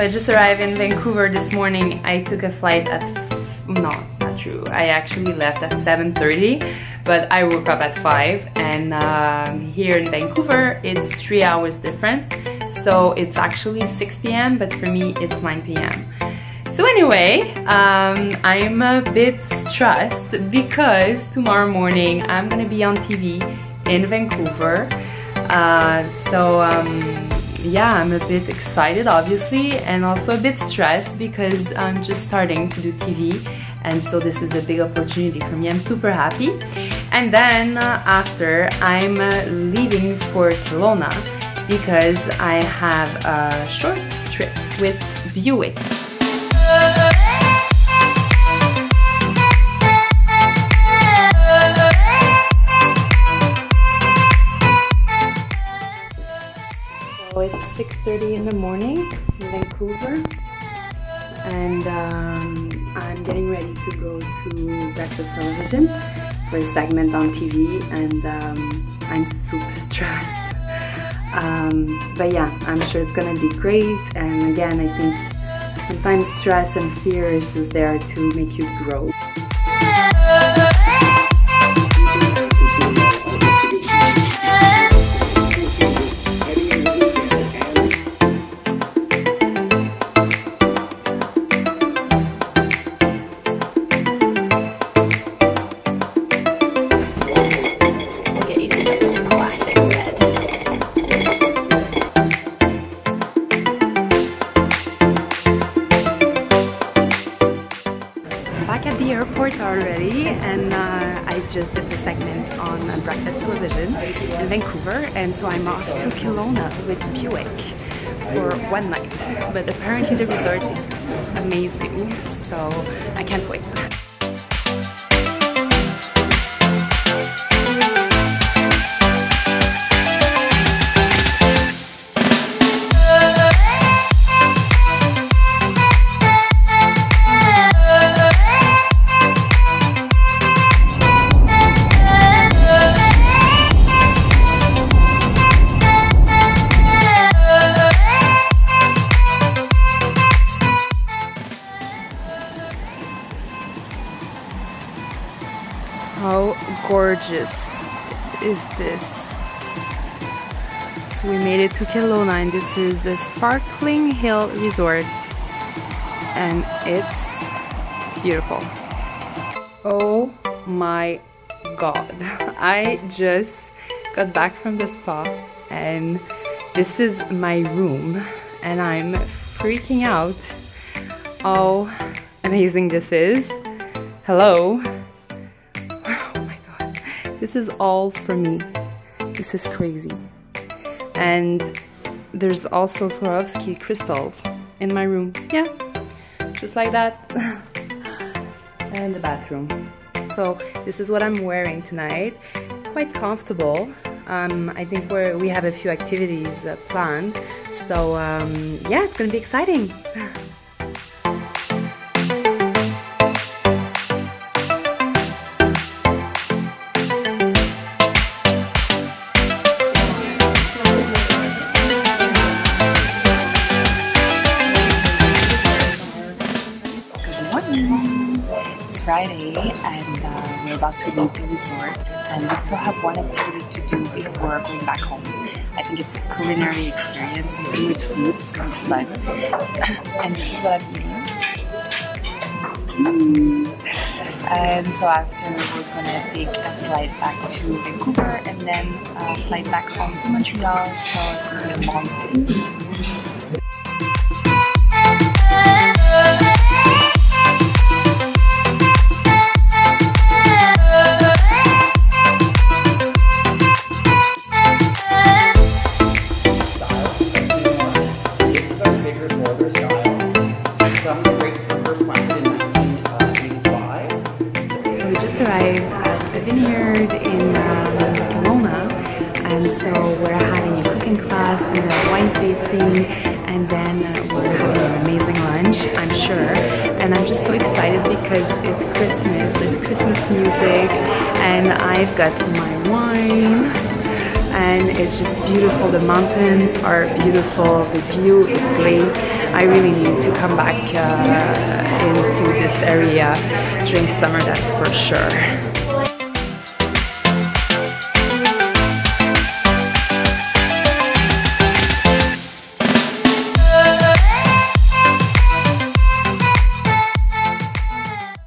I just arrived in Vancouver this morning. I took a flight at... No, it's not true. I actually left at 7:30, but I woke up at 5, and here in Vancouver it's 3 hours difference. So it's actually 6 p.m. but for me it's 9 p.m. So anyway, I'm a bit stressed because tomorrow morning I'm gonna be on TV in Vancouver. Yeah, I'm a bit excited obviously, and also a bit stressed because I'm just starting to do TV, and so this is a big opportunity for me. I'm super happy. And then after, I'm leaving for Kelowna because I have a short trip with Buick. So it's 6:30 in the morning in Vancouver, and I'm getting ready to go to breakfast television for a segment on TV, and I'm super stressed. But yeah, I'm sure it's gonna be great. And again, I think sometimes stress and fear is just there to make you grow. Back at the airport already, and I just did the segment on breakfast television in Vancouver, and so I'm off to Kelowna with Buick for one night. But apparently the resort is amazing, so I can't wait. How gorgeous is this? So we made it to Kelowna, and this is the Sparkling Hill Resort, and it's beautiful. Oh my god, I just got back from the spa, and this is my room, and I'm freaking out how amazing this is. Hello. This is all for me. This is crazy. And there's also Swarovski crystals in my room. Yeah, just like that. And the bathroom. So this is what I'm wearing tonight. Quite comfortable. I think we have a few activities planned. So yeah, it's gonna be exciting. It's Friday, and we're about to leave the resort, and we still have one activity to do before going back home. I think it's a culinary experience, something with food. It's going to be fun. And this is what I'm eating. And so after, we're going to take a flight back to Vancouver and then a flight back home to Montreal, so it's going to be a long day. We just arrived at the vineyard in Kelowna, and so we're having a cooking class and a wine tasting, and then we're having an amazing lunch, I'm sure. And I'm just so excited because it's Christmas, there's Christmas music, and I've got my wine. and it's just beautiful. The mountains are beautiful, the view is great. I really need to come back into this area during summer, that's for sure.